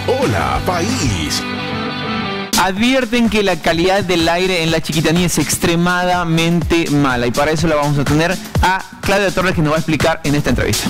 Hola, país. Advierten que la calidad del aire en la Chiquitanía es extremadamente mala y para eso la vamos a tener a Claudia Torres, que nos va a explicar en esta entrevista.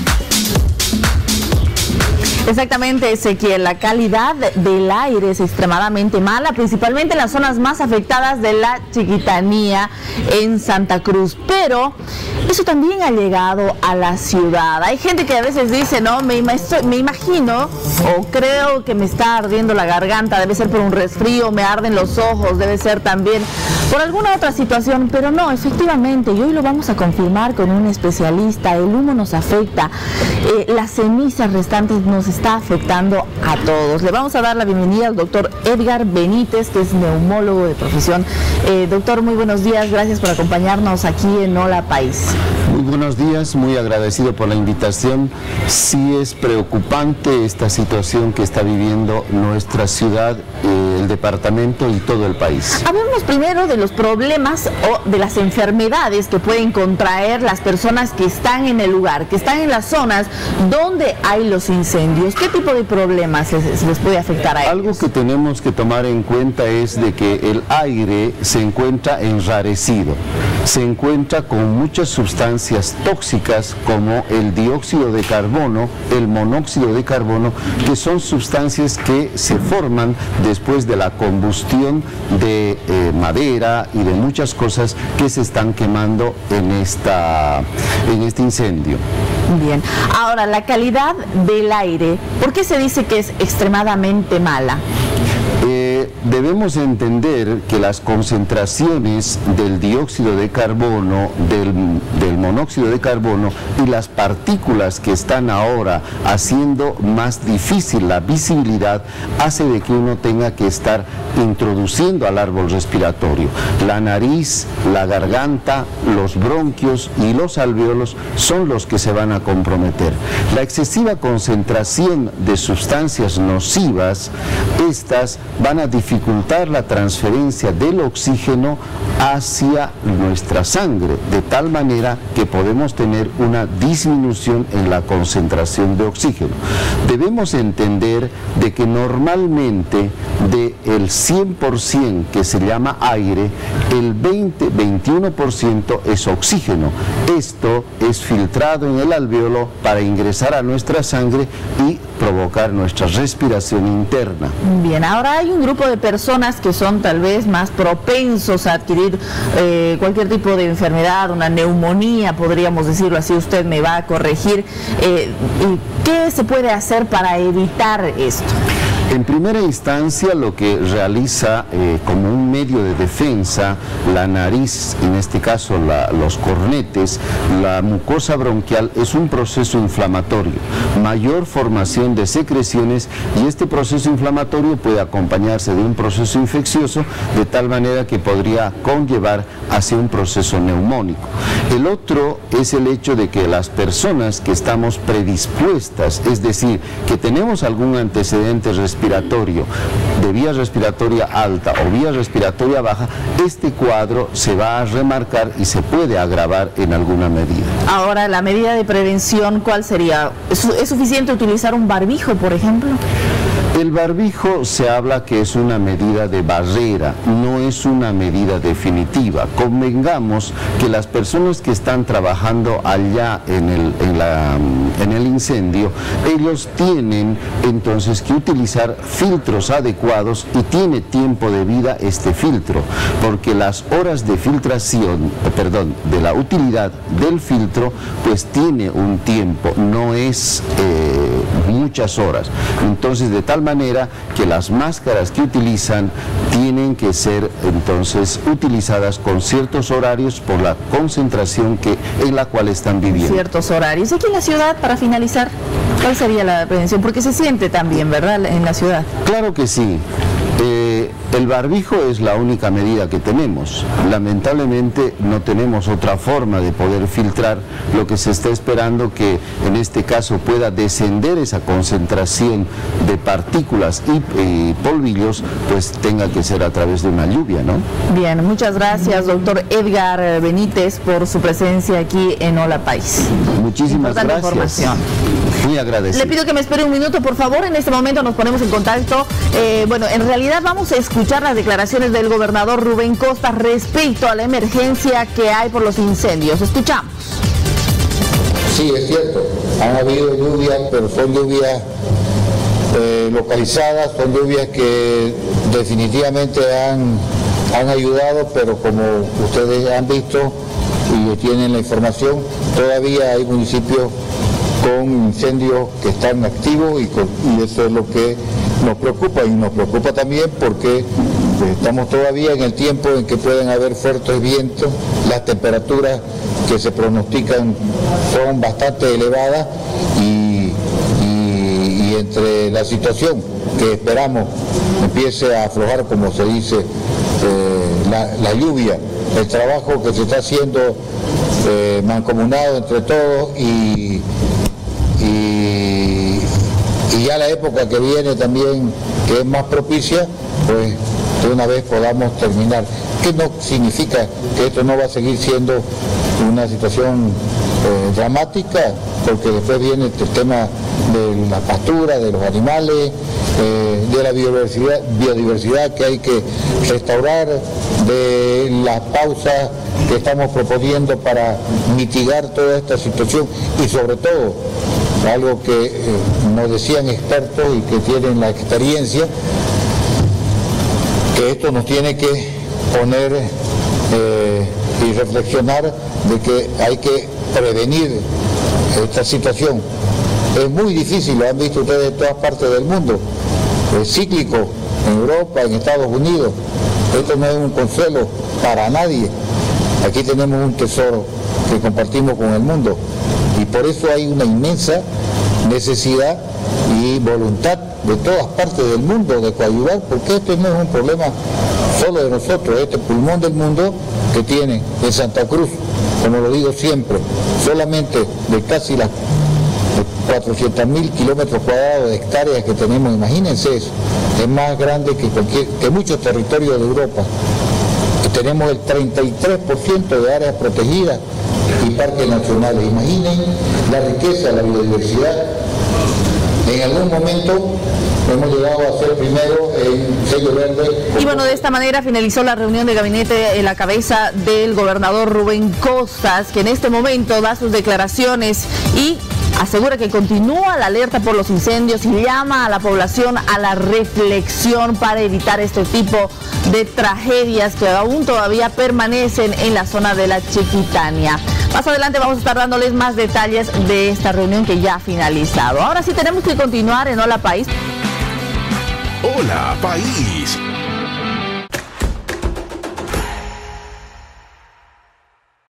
Exactamente, Ezequiel, la calidad del aire es extremadamente mala, principalmente en las zonas más afectadas de la Chiquitanía en Santa Cruz, pero eso también ha llegado a la ciudad. Hay gente que a veces dice, no, me imagino o creo que me está ardiendo la garganta, debe ser por un resfrío, me arden los ojos, debe ser también por alguna otra situación, pero no, efectivamente, y hoy lo vamos a confirmar con un especialista, el humo nos afecta, las cenizas restantes nos está afectando a todos. Le vamos a dar la bienvenida al doctor Edgar Benítez, que es neumólogo de profesión. Doctor, muy buenos días, gracias por acompañarnos aquí en Hola País. Muy buenos días, muy agradecido por la invitación. Sí es preocupante esta situación que está viviendo nuestra ciudad, el departamento y todo el país. Hablemos primero de los problemas o de las enfermedades que pueden contraer las personas que están en el lugar, que están en las zonas donde hay los incendios. ¿Qué tipo de problemas les puede afectar a ellos? Algo que tenemos que tomar en cuenta es de que el aire se encuentra enrarecido, se encuentra con muchas sustancias tóxicas como el dióxido de carbono, el monóxido de carbono, que son sustancias que se forman después de la combustión de madera y de muchas cosas que se están quemando en este incendio. Bien, ahora la calidad del aire, ¿por qué se dice que es extremadamente mala? Debemos entender que las concentraciones del dióxido de carbono, del monóxido de carbono y las partículas que están ahora haciendo más difícil la visibilidad hace de que uno tenga que estar introduciendo al árbol respiratorio. La nariz, la garganta, los bronquios y los alvéolos son los que se van a comprometer. La excesiva concentración de sustancias nocivas, estas van a dificultar la transferencia del oxígeno hacia nuestra sangre, de tal manera que podemos tener una disminución en la concentración de oxígeno. Debemos entender de que normalmente del 100% que se llama aire, el 20-21% es oxígeno. Esto es filtrado en el alvéolo para ingresar a nuestra sangre y provocar nuestra respiración interna. Bien, ahora hay un grupo de personas que son tal vez más propensos a adquirir cualquier tipo de enfermedad, una neumonía, podríamos decirlo así, usted me va a corregir. ¿Qué se puede hacer para evitar esto? En primera instancia, lo que realiza como un medio de defensa la nariz, en este caso los cornetes, la mucosa bronquial, es un proceso inflamatorio, mayor formación de secreciones, y este proceso inflamatorio puede acompañarse de un proceso infeccioso, de tal manera que podría conllevar hacia un proceso neumónico. El otro es el hecho de que las personas que estamos predispuestas, es decir, que tenemos algún antecedente respiratorio, de vía respiratoria alta o vía respiratoria baja, este cuadro se va a remarcar y se puede agravar en alguna medida. Ahora, la medida de prevención, ¿cuál sería? ¿Es suficiente utilizar un barbijo, por ejemplo? El barbijo se habla que es una medida de barrera, no es una medida definitiva. Convengamos que las personas que están trabajando allá en el incendio, ellos tienen entonces que utilizar filtros adecuados y tiene tiempo de vida este filtro, porque las horas de filtración, de la utilidad del filtro, pues tiene un tiempo, no es muchas horas. Entonces, de tal manera que las máscaras que utilizan tienen que ser entonces utilizadas con ciertos horarios por la concentración en la cual están viviendo. Ciertos horarios. Aquí en la ciudad, para finalizar, ¿cuál sería la prevención? Porque se siente también, ¿verdad?, en la ciudad. Claro que sí. El barbijo es la única medida que tenemos. Lamentablemente no tenemos otra forma de poder filtrar. Lo que se está esperando que en este caso pueda descender esa concentración de partículas y polvillos, pues tenga que ser a través de una lluvia, ¿no? Bien, muchas gracias, doctor Edgar Benítez, por su presencia aquí en Hola País. Muchísimas gracias. Información. Muy agradecido. Le pido que me espere un minuto, por favor. En este momento nos ponemos en contacto. Bueno, en realidad vamos a escuchar las declaraciones del gobernador Rubén Costas respecto a la emergencia que hay por los incendios. Escuchamos. Sí, es cierto. Han habido lluvias, pero son lluvias localizadas, son lluvias que definitivamente han ayudado, pero como ustedes han visto y tienen la información, todavía hay municipios con incendios que están activos y eso es lo que nos preocupa, y nos preocupa también porque estamos todavía en el tiempo en que pueden haber fuertes vientos, las temperaturas que se pronostican son bastante elevadas y entre la situación que esperamos empiece a aflojar, como se dice, la lluvia, el trabajo que se está haciendo mancomunado entre todos y ya la época que viene también, que es más propicia, pues de una vez podamos terminar. Que no significa que esto no va a seguir siendo una situación dramática, porque después viene el tema de la pastura, de los animales, de la biodiversidad que hay que restaurar, de las pausas que estamos proponiendo para mitigar toda esta situación y sobre todo, algo que nos decían expertos y que tienen la experiencia, que esto nos tiene que poner y reflexionar de que hay que prevenir esta situación. Es muy difícil, lo han visto ustedes en todas partes del mundo, es cíclico, en Europa, en Estados Unidos. Esto no es un consuelo para nadie. Aquí tenemos un tesoro que compartimos con el mundo y por eso hay una inmensa necesidad y voluntad de todas partes del mundo de coadyuvar, porque esto no es un problema solo de nosotros, este pulmón del mundo que tiene en Santa Cruz, como lo digo siempre, solamente de casi las 400.000 kilómetros cuadrados de hectáreas que tenemos, imagínense eso, es más grande que muchos territorios de Europa. Tenemos el 33% de áreas protegidas y parques nacionales. Imaginen la riqueza, la biodiversidad. En algún momento hemos llegado a ser primero en sello verde. Y bueno, de esta manera finalizó la reunión de gabinete en la cabeza del gobernador Rubén Costas, que en este momento da sus declaraciones y asegura que continúa la alerta por los incendios y llama a la población a la reflexión para evitar este tipo de tragedias que aún todavía permanecen en la zona de la Chiquitania. Más adelante vamos a estar dándoles más detalles de esta reunión que ya ha finalizado. Ahora sí tenemos que continuar en Hola País. Hola País.